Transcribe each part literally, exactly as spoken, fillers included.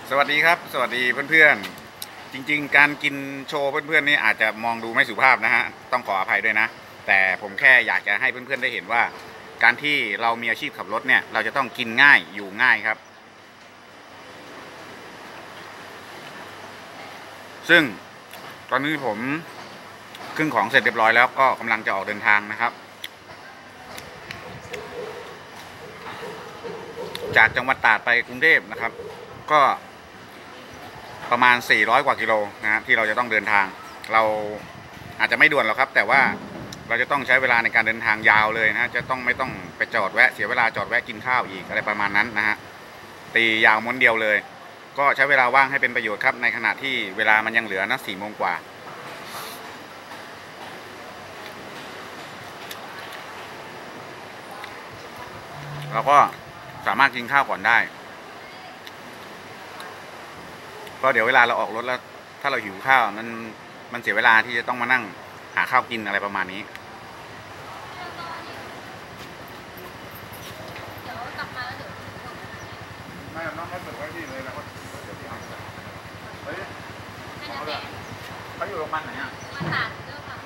สวัสดีครับสวัสดีเพื่อนๆจริงๆการกินโชว์เพื่อนๆนี่อาจจะมองดูไม่สุภาพนะฮะต้องขออภัยด้วยนะแต่ผมแค่อยากจะให้เพื่อนๆได้เห็นว่าการที่เรามีอาชีพขับรถเนี่ยเราจะต้องกินง่ายอยู่ง่ายครับซึ่งตอนนี้ผมขึ้นของเสร็จเรียบร้อยแล้วก็กำลังจะออกเดินทางนะครับจากจังหวัดตราดไปกรุงเทพนะครับก็ประมาณสี่ร้อยกว่ากิโลนะที่เราจะต้องเดินทางเราอาจจะไม่ด่วนหรอกครับแต่ว่าเราจะต้องใช้เวลาในการเดินทางยาวเลยนะจะต้องไม่ต้องไปจอดแวะเสียเวลาจอดแวะกินข้าวอีกอะไรประมาณนั้นนะฮะตียาวม้วนเดียวเลยก็ใช้เวลาว่างให้เป็นประโยชน์ครับในขณะที่เวลามันยังเหลือนะสี่โมงกว่าเราก็สามารถกินข้าวก่อนได้เพราะเดี๋ยวเวลาเราออกรถแล้วถ้าเราหิวข้าวมันมันเสียเวลาที่จะต้องมานั่งหาข้าวกินอะไรประมาณนี้เดี๋ยวกลับมาแล้วเดี๋ยวไม่น้องไม่เปิดไว้ที่เลยแล้วก็เดี๋ยวที่เอาเฮ้ยเขาอยู่โรงพยาบาลไหนอ่ะมาตาดเด้อค่ะ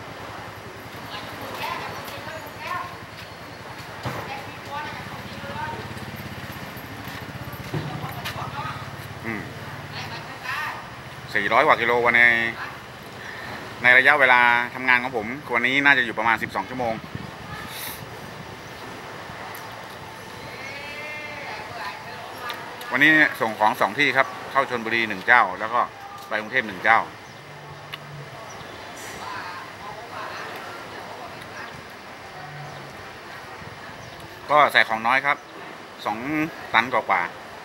อืมสี่ร้อยกว่ากิโลวันในในระยะเวลาทำงานของผมวันนี้น่าจะอยู่ประมาณสิบสองชั่วโมงวันนี้ส่งของสองที่ครับเข้าชลบุรีหนึ่งเจ้าแล้วก็ไปกรุงเทพหนึ่งเจ้าก็ใส่ของน้อยครับสองตันกว่า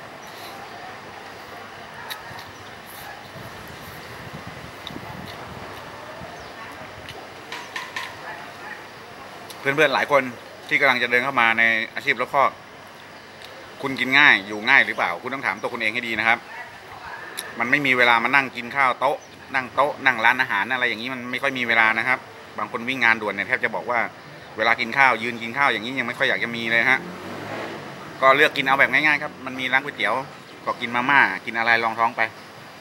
เพื่อนๆหลายคนที่กำลังจะเดินเข้ามาในอาชีพรถคอกคุณกินง่ายอยู่ง่ายหรือเปล่าคุณต้องถามตัวคุณเองให้ดีนะครับมันไม่มีเวลามานั่งกินข้าวโต๊ะนั่งโต๊ะนั่งร้านอาหารอะไรอย่างนี้มันไม่ค่อยมีเวลานะครับบางคนวิ่งงานด่วนเนี่ยแทบจะบอกว่าเวลากินข้าวยืนกินข้าวอย่างนี้ยังไม่ค่อยอยากจะมีเลยฮะก็เลือกกินเอาแบบง่ายๆครับมันมีร้านก๋วยเตี๋ยวก็กินมาม่ากินอะไรรองท้องไป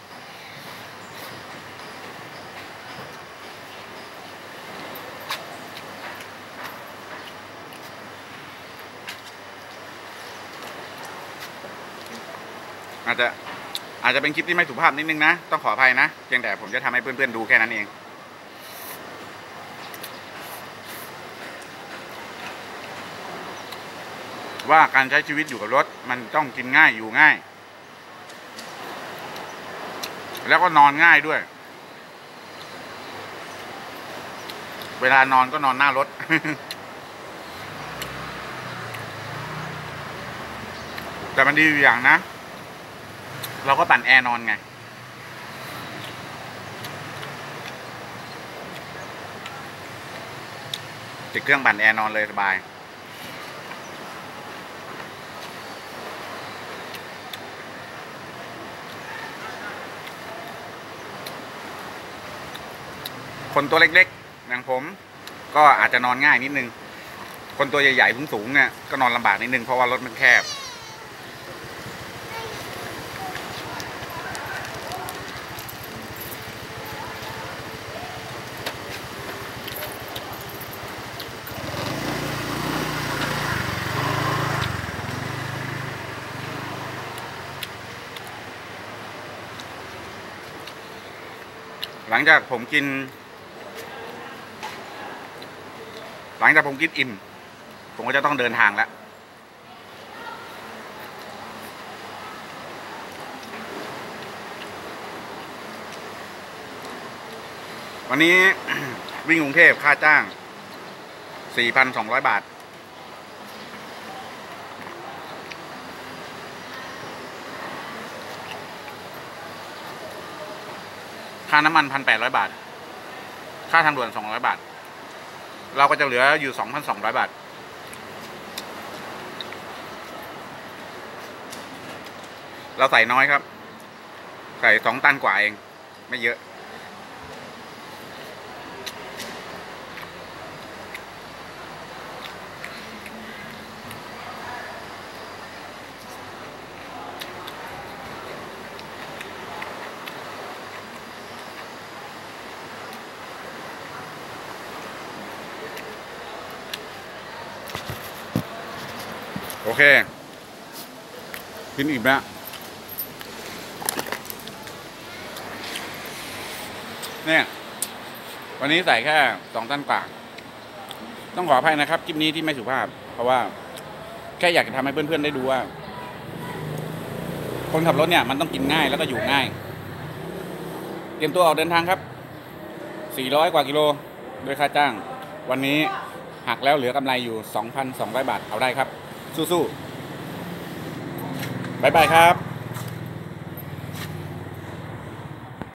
อาจจะอาจจะเป็นคลิปที่ไม่สุภาพนิดนึงนะต้องขออภัยนะเพียงแต่ผมจะทำให้เพื่อนๆดูแค่นั้นเองว่าการใช้ชีวิตอยู่กับรถมันต้องกินง่ายอยู่ง่ายแล้วก็นอนง่ายด้วยเวลานอนก็นอนหน้ารถ แต่มันดีอยู่อย่างนะเราก็ปั่นแอร์นอนไงติดเครื่องปั่นแอร์นอนเลยสบายคนตัวเล็กๆอย่างผมก็อาจจะนอนง่ายนิดนึงคนตัวใหญ่ๆสูงๆเนี่ยก็นอนลำบากนิดนึงเพราะว่ารถมันแคบหลังจากผมกินหลังจากผมกินอิ่มผมก็จะต้องเดินทางแล้ววันนี้ วิ่งกรุงเทพค่าจ้าง สี่พันสองร้อย บาทค่าน้ำมัน หนึ่งพันแปดร้อย บาทค่าทางด่วนสองร้อยบาทเราก็จะเหลืออยู่ สองพันสองร้อย บาทเราใส่น้อยครับใส่สองตันกว่าเองไม่เยอะโอเคกินอิ่มแล้วเนี่ยวันนี้ใส่แค่สองตันกว่าต้องขออภัยนะครับคลิปนี้ที่ไม่สุภาพเพราะว่าแค่อยากจะทำให้เพื่อนๆได้ดูว่าคนขับรถเนี่ยมันต้องกินง่ายแล้วก็อยู่ง่ายเตรียมตัวออกเดินทางครับสี่ร้อยกว่ากิโลโดยค่าจ้างวันนี้หักแล้วเหลือกำไรอยู่ สองพันสองร้อย บาทเอาได้ครับสู้ๆบ๊ายบายครับ